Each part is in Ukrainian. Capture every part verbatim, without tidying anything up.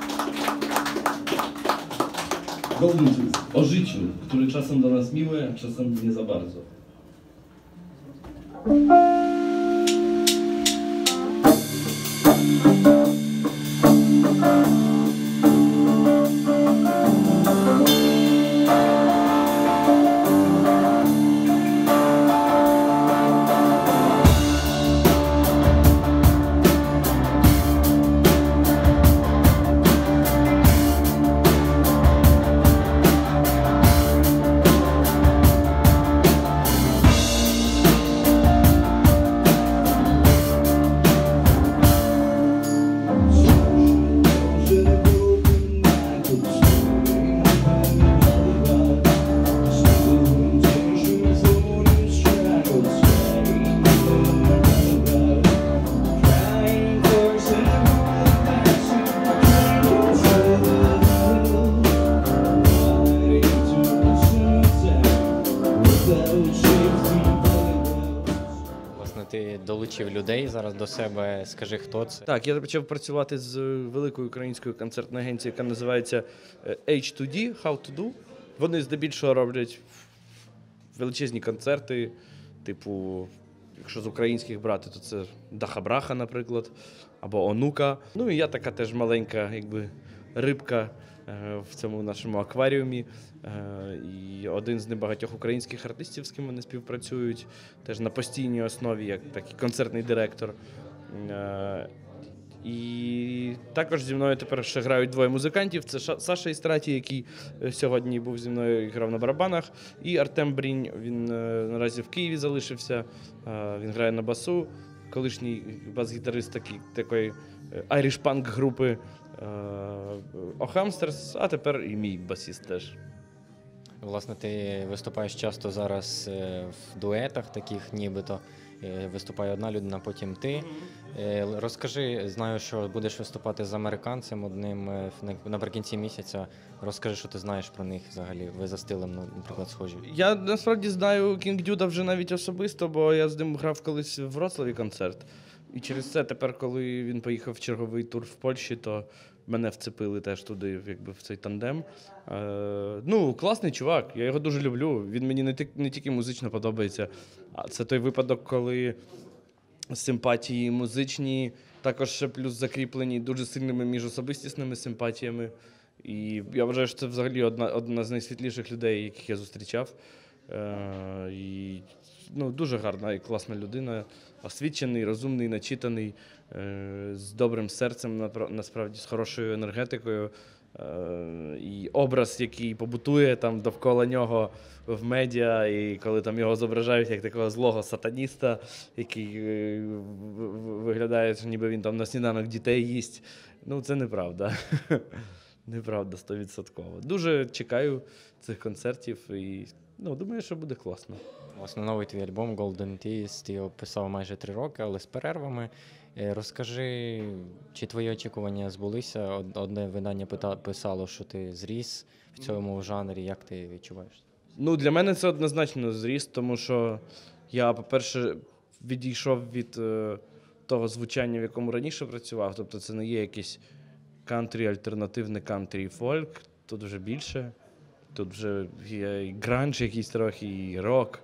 Golden Tooth. O życiu, który czasem do nas miły, a czasem nie za bardzo. Ти долучив людей зараз до себе, скажи, хто це? Так, я почав працювати з великою українською концертною агенцією, яка називається ейч ту ді, How to Do. Вони здебільшого роблять величезні концерти, типу, якщо з українських брати, то це Даха-Браха, наприклад, або Онука. Ну і я така теж маленька, якби, рибка в цьому нашому акваріумі. І один з небагатьох українських артистів, з ким вони співпрацюють, теж на постійній основі, як такий концертний директор. І також зі мною тепер ще грають двоє музикантів. Це Саша Істраті, який сьогодні був зі мною і грав на барабанах, і Артем Брінь, він наразі в Києві залишився, він грає на басу, колишній бас-гітарист такий, такої айріш-панк групи Охамстерс, а тепер і мій басіст теж. Власне, ти виступаєш часто зараз в дуетах таких, нібито. Виступає одна людина, потім ти. Mm-hmm. Розкажи, знаю, що будеш виступати з американцем одним наприкінці місяця. Розкажи, що ти знаєш про них взагалі. Ви за стилем, наприклад, схожі. Я насправді знаю Кінг Дюда вже навіть особисто, бо я з ним грав колись в Вроцлаві концерт. І через це тепер, коли він поїхав в черговий тур в Польщі, то мене вцепили теж туди, якби в цей тандем. Е, ну, класний чувак, я його дуже люблю. Він мені не, ті, не тільки музично подобається, а це той випадок, коли симпатії музичні, також ще плюс закріплені дуже сильними міжособистісними симпатіями. І я вважаю, що це взагалі одна, одна з найсвітліших людей, яких я зустрічав. Е, і, ну, дуже гарна і класна людина, освічений, розумний, начитаний, е, з добрим серцем, насправді, з хорошою енергетикою. Е, і образ, який побутує там довкола нього в медіа, і коли там його зображають як такого злого сатаніста, який е, виглядає, що ніби він там на сніданок дітей їсть. Ну, це неправда. Неправда, стовідсотково. Дуже чекаю цих концертів і, ну, думаю, що буде класно. Власне, новий твій альбом Golden Teeth, ти його писав майже три роки, але з перервами. Розкажи, чи твої очікування збулися? Одне видання писало, що ти зріс в цьому жанрі. Як ти відчуваєш? Ну, для мене це однозначно зріс, тому що я, по-перше, відійшов від е, того звучання, в якому раніше працював. Тобто це не є якийсь кантрі, альтернативне кантрі і фольк. Тут вже більше. Тут вже є і гранж якийсь трохи, і рок,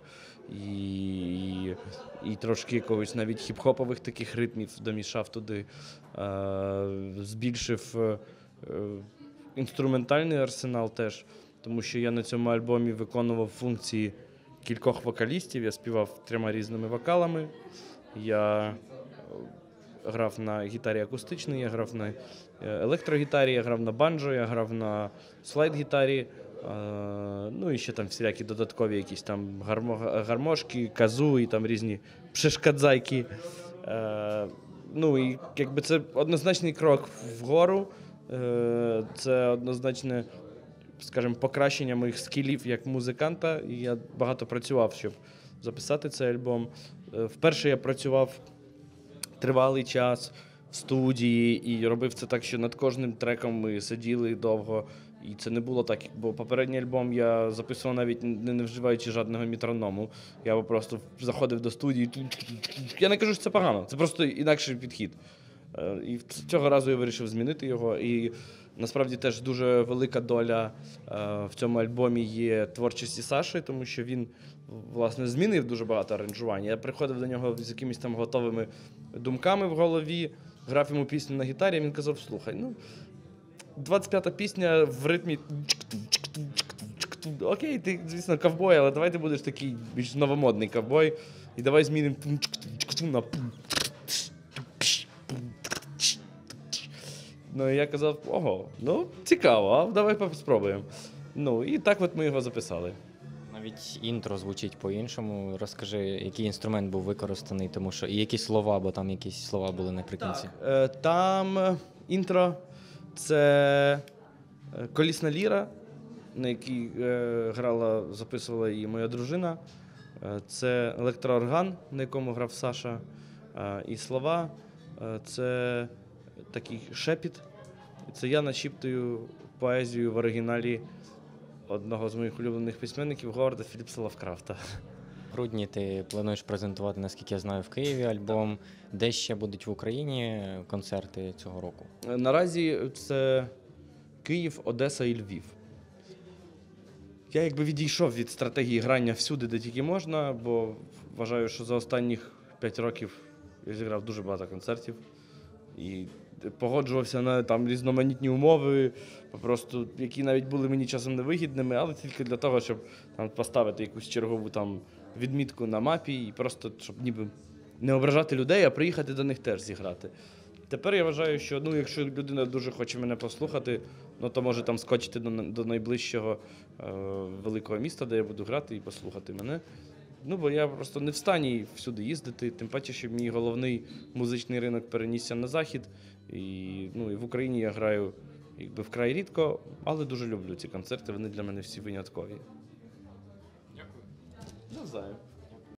і, і, і трошки якогось навіть хіп-хопових таких ритмів домішав туди. Е, збільшив е, інструментальний арсенал теж, тому що я на цьому альбомі виконував функції кількох вокалістів. Я співав трьома різними вокалами. Я грав на гітарі акустичній, я грав на електрогітарі, я грав на банджо, я грав на слайд-гітарі. Uh, ну і ще там всілякі додаткові якісь там гармо, гармошки, казу і там різні пшешкадзайки. Uh, ну і якби це однозначний крок вгору, uh, це однозначне, скажімо, покращення моїх скілів як музиканта. І я багато працював, щоб записати цей альбом. Uh, вперше я працював тривалий час в студії і робив це так, що над кожним треком ми сиділи довго. І це не було так, бо попередній альбом я записував навіть не, не вживаючи жодного метроному. Я просто заходив до студії. Я не кажу, що це погано, це просто інакший підхід. Е, І цього разу я вирішив змінити його. І насправді теж дуже велика доля е, в цьому альбомі є творчості Саші, тому що він, власне, змінив дуже багато аранжувань. Я приходив до нього з якимись там готовими думками в голові, грав йому пісню на гітарі, і він казав: слухай, ну, двадцять п'ята пісня в ритмі. Окей, ти, звісно, ковбой, але давай ти будеш такий більш новомодний ковбой. І давай змінимо на. Ну, і я казав: ого, ну, цікаво, а давай спробуємо. Ну, і так от ми його записали. Навіть інтро звучить по-іншому. Розкажи, який інструмент був використаний, тому що і які слова, бо там якісь слова були наприкінці. Е, Там е, інтро – це е, колісна ліра, на якій е, грала, записувала її моя дружина. Е, Це електроорган, на якому грав Саша. Е, І слова е, – це такий шепіт. Це я начіптую поезію в оригіналі одного з моїх улюблених письменників Говарда Філіпса Лавкрафта. В грудні ти плануєш презентувати, наскільки я знаю, в Києві альбом. Де ще будуть в Україні концерти цього року? Наразі це Київ, Одеса і Львів. Я якби відійшов від стратегії грання всюди, де тільки можна, бо вважаю, що за останніх п'ять років я зіграв дуже багато концертів і погоджувався на там різноманітні умови, просто які навіть були мені часом невигідними, але тільки для того, щоб там поставити якусь чергову там відмітку на мапі і просто щоб ніби не ображати людей, а приїхати до них теж зіграти. Тепер я вважаю, що ну, якщо людина дуже хоче мене послухати, ну, то може там скочити до, до найближчого е, великого міста, де я буду грати, і послухати мене. Ну, бо я просто не в стані всюди їздити, тим паче, що мій головний музичний ринок перенісся на захід. І, ну, і в Україні я граю якби вкрай рідко, але дуже люблю ці концерти, вони для мене всі виняткові. Дякую. Навзаєм.